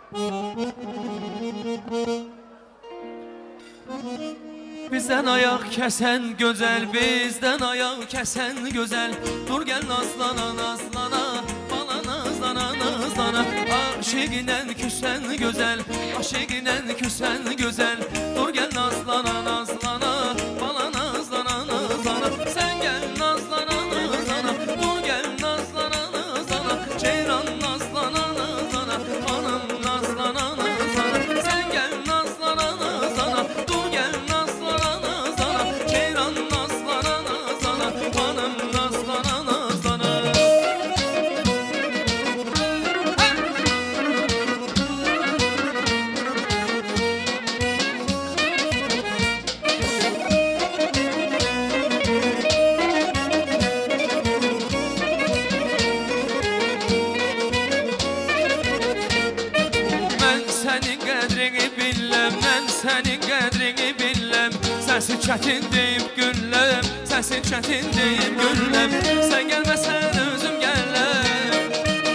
Bizden ayak kesen güzel, bizden ayak kesen güzel. Dur gel nazlana nazlana, bana nazlana nazlana. Aşıkinen küsen güzel, aşıkinen küsen güzel. Dur gel nazlana nazlana, bana nazlana nazlana. Sen gel nazlana nazlana, dur gel nazlana nazlana. Ceyran nazlana nazlana, hanım nazlana nazlana. Sen gel nazlana nazlana, dur gel nazlana nazlana. Ceyran nazlana nazlana, hanım nazlana nazlana. Senin qədrini biləm, səsi çətin deyib gülləm, səsi çətin deyib gülləm. Sən gəlməsən özüm gələm,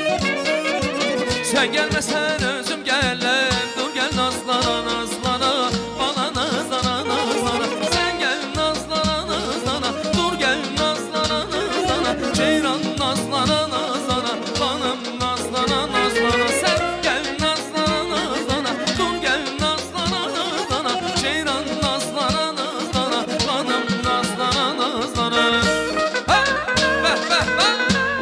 sən gəlməsən özüm gələm. Dur gəl nazlana nazlana, bana nazlana nazlana. Sən gəl nazlana nazlana, dur gəl nazlana nazlana. Ceyran nazlana nazlana, hanım nazlana nazlana. Sən gəl nazlana nazlana, dur gəl nazlana nazlana. Ceyran nazlana nazlana, hanım nazlana nazlana. Ha! Bəh bəh bəh!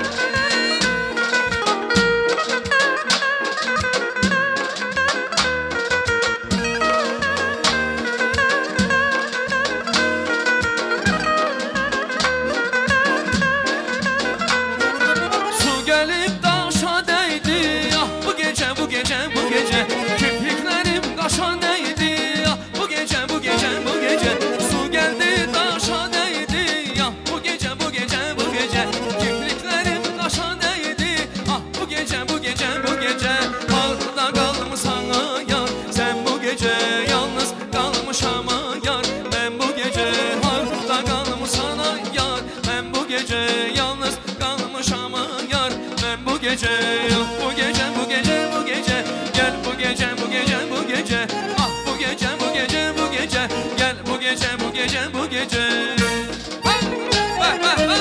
Su gəlib daşa dəydi, ah bu gecə, bu gecə, bu gecə. Kirpiklərim qaşa dəydi, ah bu gecə, bu gecə, bu gecə. Su gəldi daşa dəydi, ah bu gecə, bu gecə, bu gecə. Kirpiklərim qaşa dəydi, ah bu gecə, bu gecə, bu gecə. Harda qalmısan yar, sən bu gecə yalnız qalmışam yar. Mən bu gecə harda qalmısan yar, mən bu gecə yalnız qalmışam yar. Mən bu gecə, bu gecə, bu gecə, bu gecə. Gəl bu gecə, bu gecə, bu gecə. Ah bu gecə, bu gecə, bu gecə. Gəl bu gecə, bu gecə, bu gecə. Bəh bəh bəh!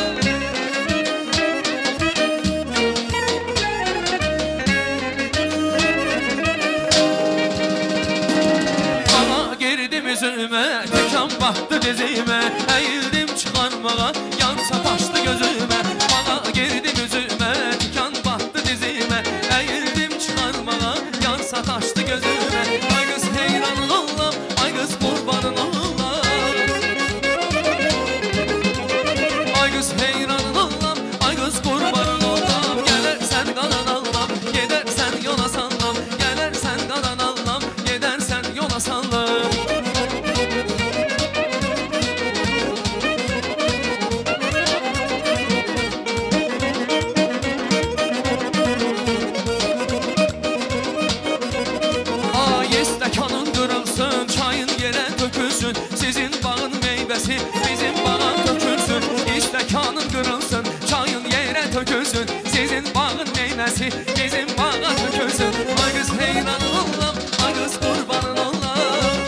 Bana girdim üzümə, tikan battı dizimə. Əyildim çıxarmağa, yan sataşdı gözümə. Bana girdim üzümə, tikan battı dizimə. Əyildim çıxarmağa, yan sataşdı gözümə. Ay qız heyranın olam, ay qız qurbanın olam. Ay qız heyranın olam, ay qız qurbanın olam. Gələrsən qalan allam, gedərsən yola sallam. Gələrsən qalan allam, gedərsən yola sallam. Ay stəkanın qırılsın, çayın yerə tökülsün. Sizin bağın meyvəsi bizim bağa tökülsün. Stəkanın qırılsın, çayın yerə tökülsün. Sizin bağın meyvəsi bizim bağa tökülsün. Ay qız heyranın olam, ay qız qurbanın olam.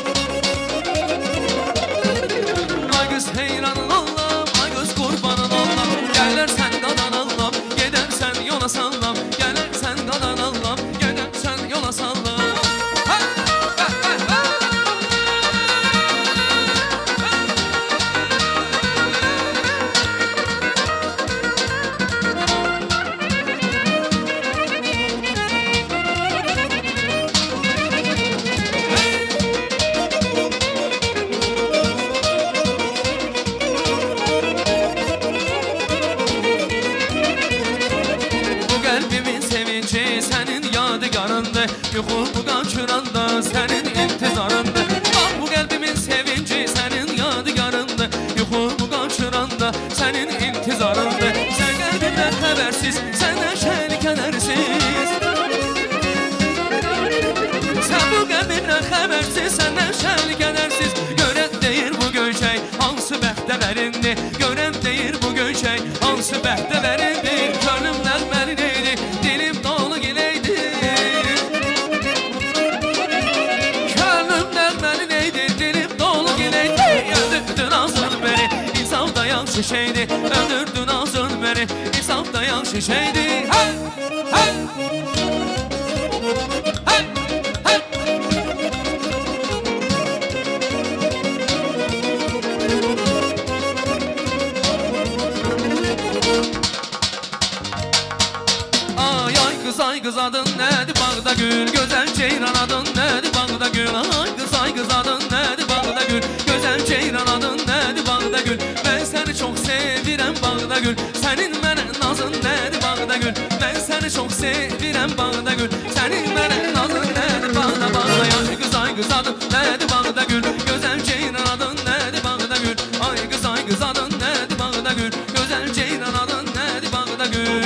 Ay qız heyranın olam, ay qız qurbanın olam. Gələrsən qadan allam, gedərsən yola sallam. Gələrsən qadan allam, gedərsən yola sallam. Yuxumu qaçıranda sənin intizarındır. Ah bu qəlbimin sevinci sənin yadigarındır. Yuxumu qaçıranda sənin intizarındır. Sən qəlbimdən xəbərsiz, səndən şəli kədərsiz. Sən bu qəlbimdən xəbərsiz, səndən şəli kədərsiz. Görən deyir bu göyçək, hansı bəxtə vərindir. Görən deyir bu göyçək, hansı bəxtə vərindir. Könlüm nəğməli neydi, dilim dolu gileydi. yaxşı şeydi. Öldürdün ağzın beni, insaf da yaxşı şeydi. Hey, hey. Ay kız adın nedir bağda gül, güzel ceyran adın nedir bağda gül. Ay kız adın nedir bağda gül, güzel ceyran adın nedir bağda gül. Ben seni çok sevirem bağda gül, senin mənə nazın nedir bağda gül. Ben seni çok sevirem bağda gül, senin mənə nazın nedir bağda bağda. Ay kız adın nedir bağda gül, güzel ceyran adın nedir bağda gül. Ay kız adın nedir bağda gül, güzel ceyran adın nedir bağda gül.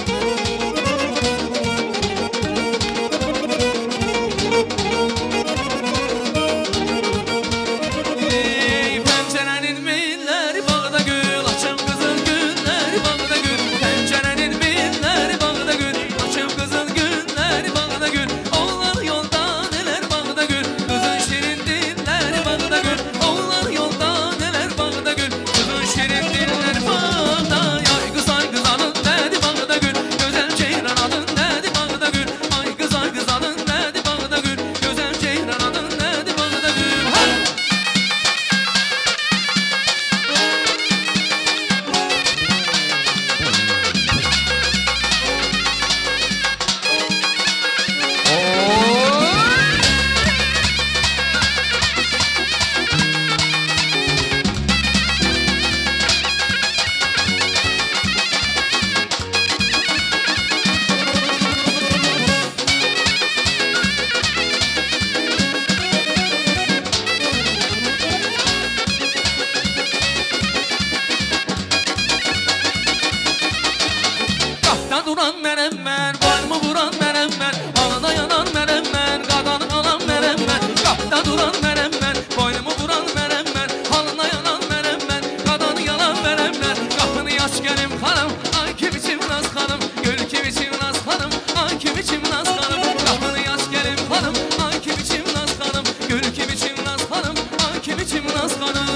Duran mənəm mən, boynumu vuran mənəm mən, alına yanan mənəm mən, qadanı alan mənəm mən. Qapıda duran mənəm mən, boynumu vuran mənəm mən, alına yanan mənəm mən, qadanı yalan mənəm mən. Qapını aç gəlim xanım, ay kim içim naz xanım, gül kim içim naz xanım, ay kim içim naz xanım. Qapını aç gəlim xanım, ay kim içim naz xanım, gül kim içim naz xanım, ay kim içim naz xanım.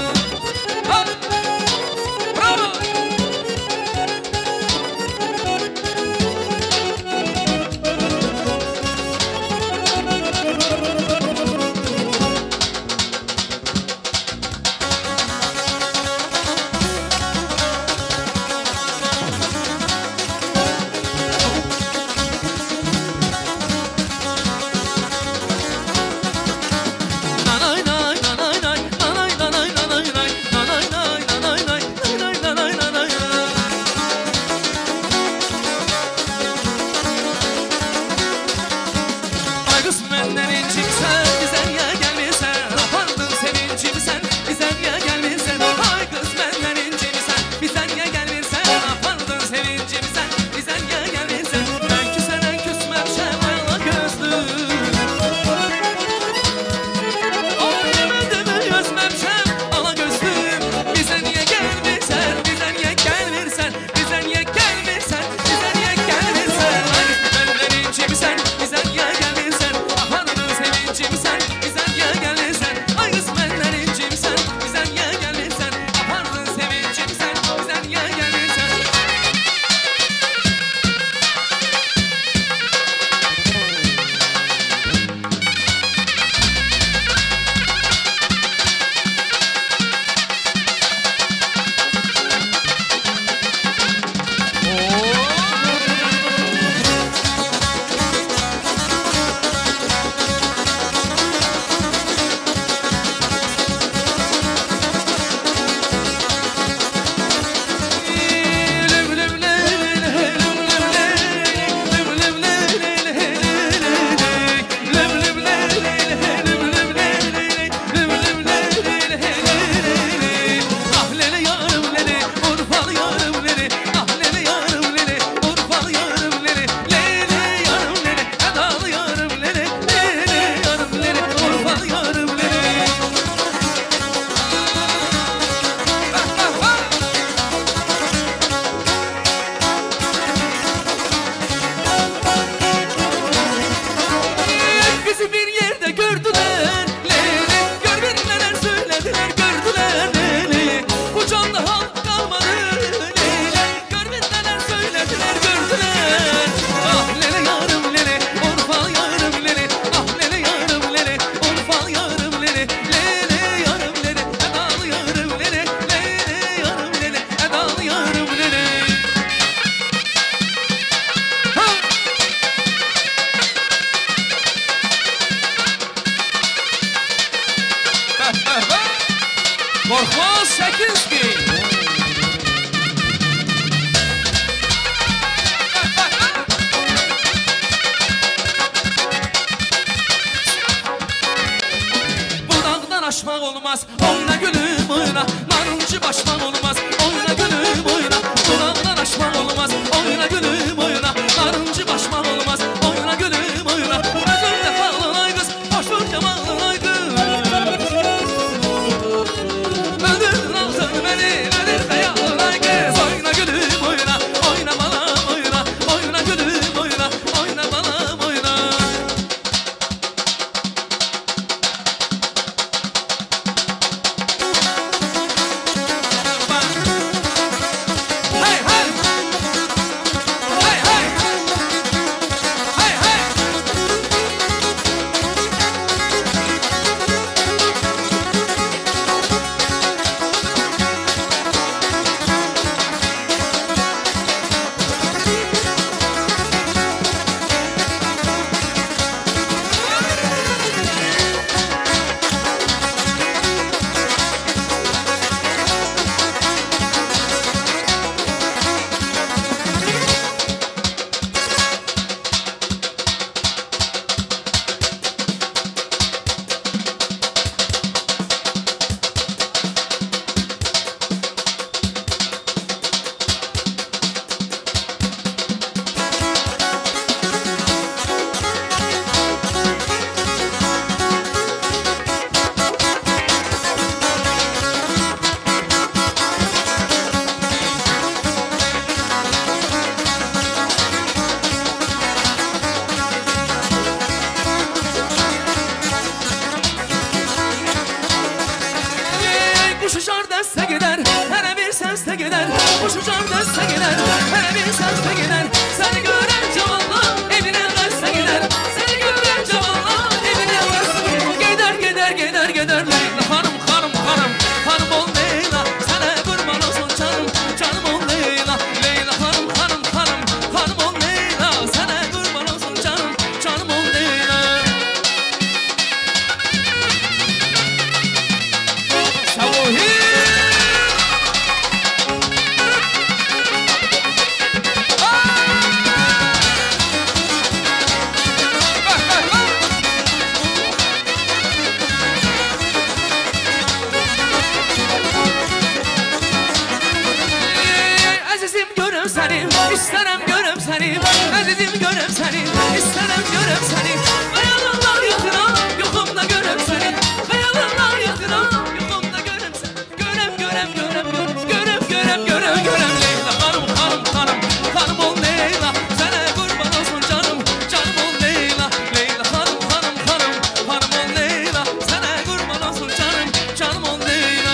Bravo! Sen Korkmaz Şekinski. Bu dağdan aşmak olmaz, oyna gülüm oyna. Narıncı başmak olmaz, oyna gülüm oyna. Bu dağdan aşmak olmaz, oyna gülüm oyna. Narıncı başmak olmaz, oyna gülüm oyna. Gözümde kalın kız, hoşur yamanın ay kız. Öldürdün altın beni, öldür kayalın ay kız. Oyna gülüm oyna, oyna balam oyna. Oyna gülüm oyna, oyna balam oyna. Hey hey! Hey hey! Hey hey! Kuş uçar deste gider, her bir sesle gider. Kuş uçar deste gider, her bir sesle gider. Seni gören cavanlar evine deste gider. Seni gören cavanlar evine deste gider. Gider gider gider Leyla hanım hanım hanım. Hanım ol Leyla, sana kurban olsun canım. Canım ol Leyla, Leyla hanım hanım hanım. Hanım ol Leyla, sana kurban olsun canım. Canım ol Leyla. Savuhi. Azizim görüm seni, isterim görüm seni. Azizim görüm seni, isterim görüm seni. Hayalımlar yıkıram, yokumda görüm seni. Hayalımlar yıkıram, yokumda görüm seni. Görüm görüm görüm görüm görüm görüm görüm görüm Leyla hanım hanım hanım. Hanım ol Leyla, sana kurban olsun canım. Canım ol Leyla, Leyla hanım hanım hanım. Hanım ol Leyla, sana kurban olsun canım. Canım ol Leyla.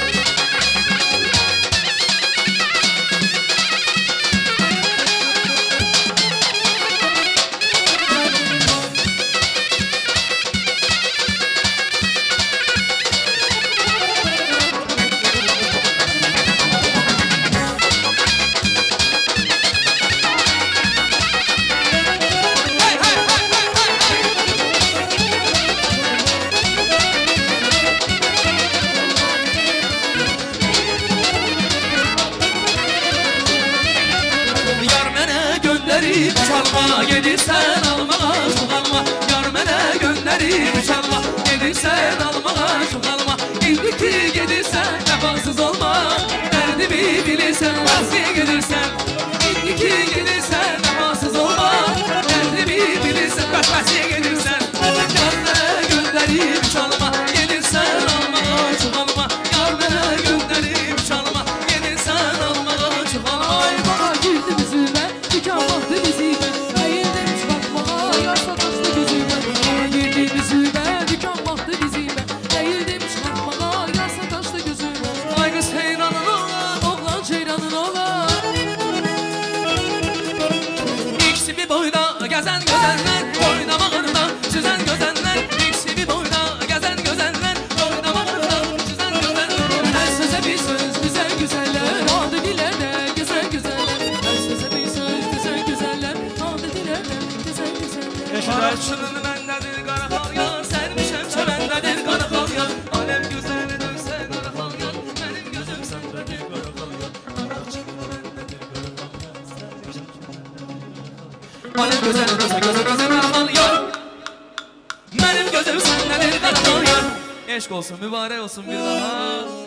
Yar mene gönderip çalma, gelirsen almağa çok alma. Yar mene gönderip çalma, gelirsen almağa çok alma. İndiki gelirsen vefasız olma, derdimi bilirsen vazgeçe gelirsen. İndiki gelirsen vefasız olma, derdimi bilirsen vazgeçe gelirsen. Yar mene gönderip çalma, gelirsen almağa çok alma. Yar mene gönderip çalma, gelirsen almağa çok alma. Ay bana girdi bizime, dükkan baktı bizime. Eğildim çıkartmağa, yarsa kaçtı gözüme. Bana girdi bizime, dükkan baktı bizime. Eğildim çıkartmağa, yarsa kaçtı gözüme. Ay kız heyranın oğlan, Oğlan ceyranın oğlan. İkisi bir boyda gezen gözenler, oynamağında süzen gözenler. İkisi bir boyda gezen gözenler, oynamağında süzen gözenler. Her söze bir söz güzel güzeller, adı dilere güzel güzeller. Her söze bir söz güzel güzeller, adı dilere güzel güzeller. Parçının bendedir kara kalyan, sermişem çemendedir kara kalyan. Alem güzel dönse kara kalyan, Benim gözlerim olsa gözüme kalıyor. Benim gözüm sendendir karakalıyor. Eşk olsun mübarek olsun bir daha.